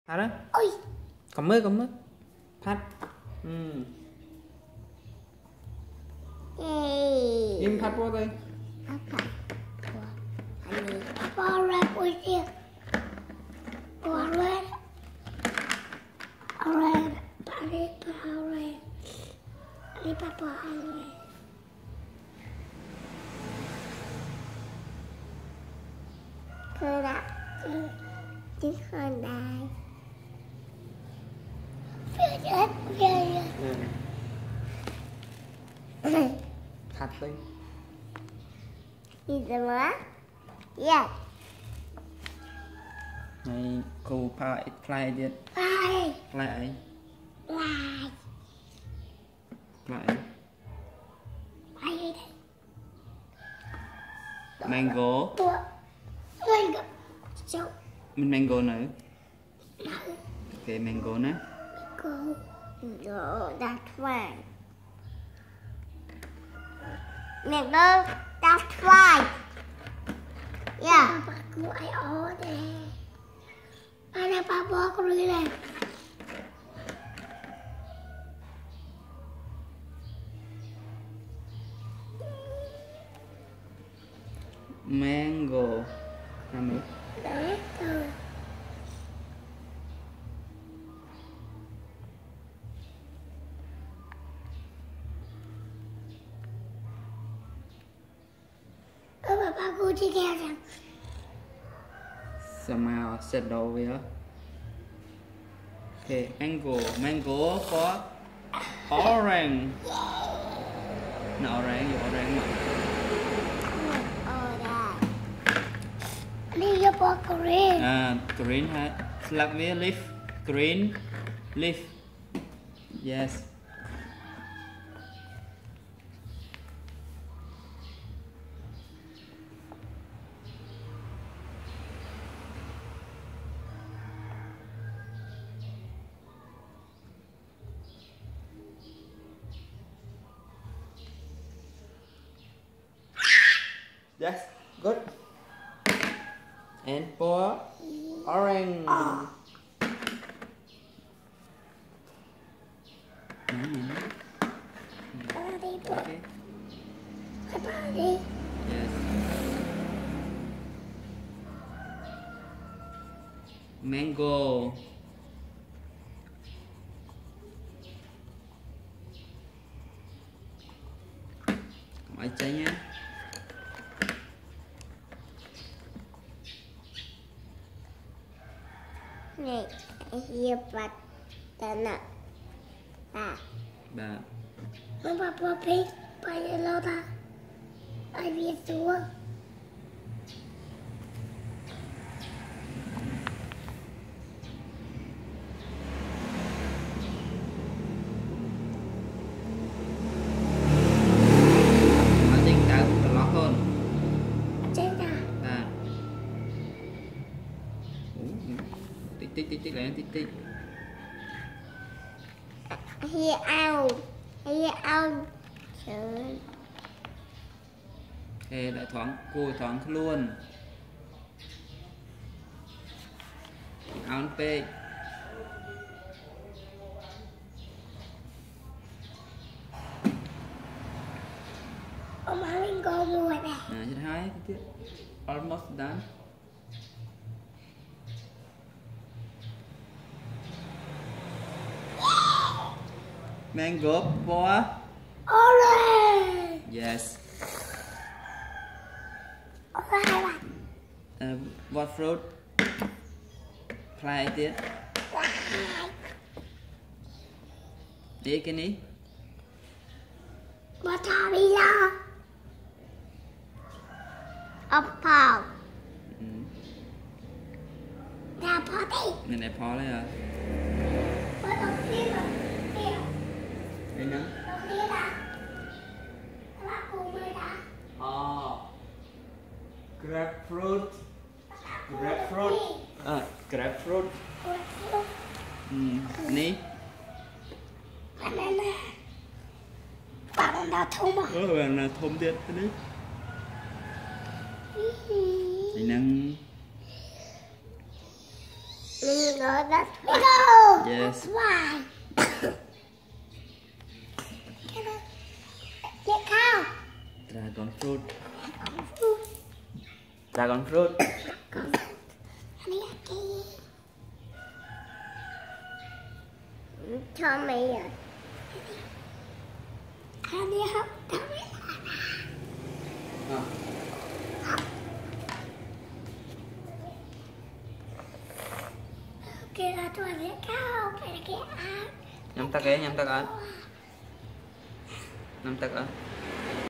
พัดนะ Ôi. กำมือกำมือพัดยิ้มพัดโว้เลย Apa? Ini apa orang punya? Orang paling orang ini papa orang. Kerak di sana. Biar พัดเลย Ini semua? Ya. ในครูพาอิดพลายเดียด Baik. พลายไอ้ Baik. พลาย Baik. แมงโก้ Tua. Mango. So. มันแมงโก้หน่อยโอเคแมงโก้นะ Go. No, that's right. Mango. That's right. Yeah. Papa ku ai order. Mana papa ku ni? แมงโก้ทำไม Đấy rồi. Papa ku đi nghe rằng สมาเสร็จดอกเวียโอเคแมงโก้ for orange น่า orange อยู่ orange มา Đi vô bò green. green ha slap với leaf green leaf yes yes good and for orange Papa đi bò. okay Papa đi. yes mango không ai chơi nha Này, hiệp vật tên ạ. À, bà nó papa biết bao nhiêu lâu ta? Ai biết xuống? nói tiếng tao cũng lót hơn Trên nào? à tích tích lại tích Hi ao. Trời. ok lại thoáng luôn áo pe Ông bảo lên cô mua nè. chết hai tiếp almost done mango for Orange. yes Orange. what fruit play tiếp đi cái ní Watermelon. Apple. Nè phó đi. này phó đấy à Phó đầu tiên là kia. đây nè Đầu tiên là các bác cùng với đã. grapefruit grapefruit ní Banana. Banana thông mà. là thơm điện thế đấy thì năng No, that's no. Yes. That's why. Get cow. Dragon fruit. Dragon fruit. Cho mày rồi. Anh đi học. Kìa là tôi sẽ cao. Kìa là kìa. Nhắm tắt cái, nhắm tắt ấn. Nhắm tắt ấn.